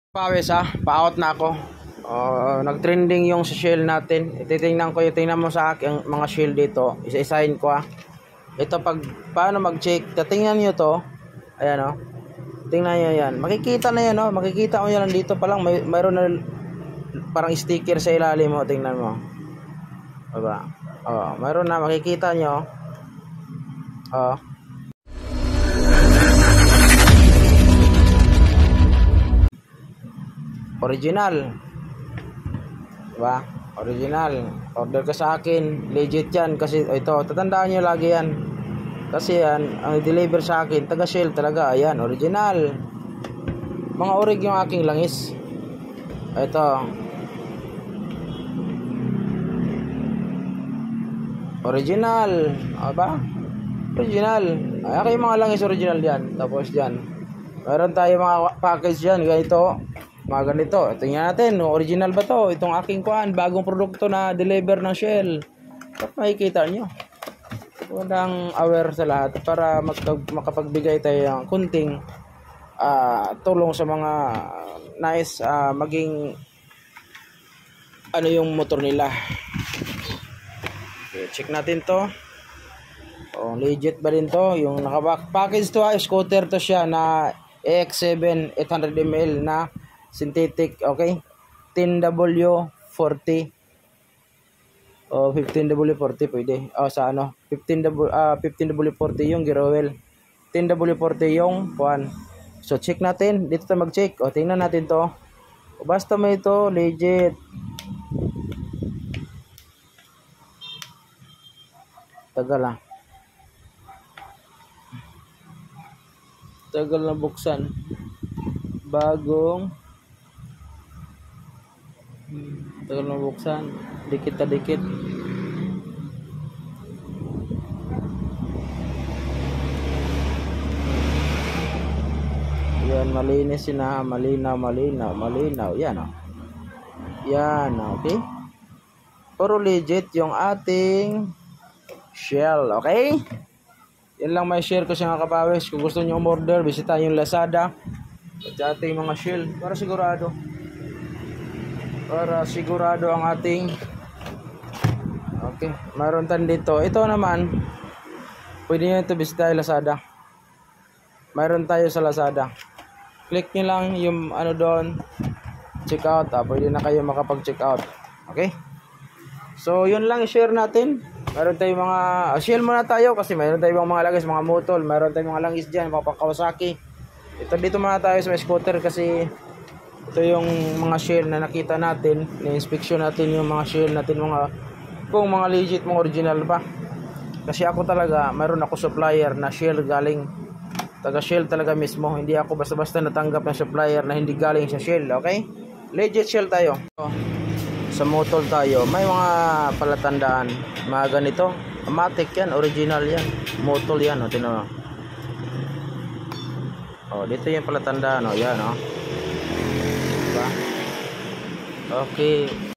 Pawis pa-out na ako. Nag-trending yung sa shell natin. Titingnan ko, tingnan mo sa aking mga shell dito. Isa-isahin ko Ito paano mag-check. Tingnan niyo to. Ayan Tingnan niyo yan. Makikita na yan Makikita mo yan dito pa lang. Mayroon na parang sticker sa ilalim mo. Tingnan mo. Diba? Mayroon na makikita niyo. Original. Diba? Original. Order ka sa akin. Legit yan. Kasi ito, tatandaan nyo lagi yan. Kasi yan, ang deliver sa akin, taga Shell talaga. Ayan, original. Mga orig yung aking langis. Ito. Original. Ba? Original. Ay, mga langis original yan. Tapos dyan. Meron tayo mga package dyan. Ganito. Mga ganito. Tingnan natin, original ba to? Itong aking bagong produkto na deliver ng Shell. At makikita nyo. Walang aware sa lahat para makapagbigay tayo ng kunting tulong sa mga nais maging ano yung motor nila. Okay, check natin to. Legit ba din to? Yung naka-package to scooter to siya na AX7 800ml na synthetic, okay? 10W40 o 15W40 pwede. Sa 15W40 yung Girowell. 10W40 yung kuan. So check natin, dito tayo mag-check. Tingnan natin to. Basta may ito, legit. Tagal Tagal na buksan. Bagong tagal na buksan. Dikit na dikit. Yan, malinis malinaw. Yan Yan, okay? Pero legit yung ating Shell, okay? Yan lang may share ko sa mga kapawis. Kung gusto nyo umorder, bisita yung Lazada at ating mga Shell para sigurado ang ating okay. Mayroon tayo dito. Ito naman, pwede nyo ito bisita yung Lazada. Mayroon tayo sa Lazada. Click nyo lang yung doon, check out. Pwede na kayo makapag-check out. Okay? So, yun lang i-share natin. Mayroon tayong mga Shell muna tayo kasi mayroon tayong mga langis, mga motol. Mayroon tayong mga langis dyan, mga Kawasaki. Dito muna tayo sa scooter kasi ito yung mga Shell na nakita natin. Na-inspection natin yung mga Shell natin, kung mga legit, mga original ba. Kasi ako talaga, mayroon ako supplier na Shell galing taga Shell talaga mismo. Hindi ako basta-basta natanggap ng supplier na hindi galing sa Shell, okay? Legit Shell tayo. Sa motol tayo, may mga palatandaan, mga ganito. Matic yan, original yan. Motol yan, tinan mo. Dito yung palatandaan, yan, diba? Okay.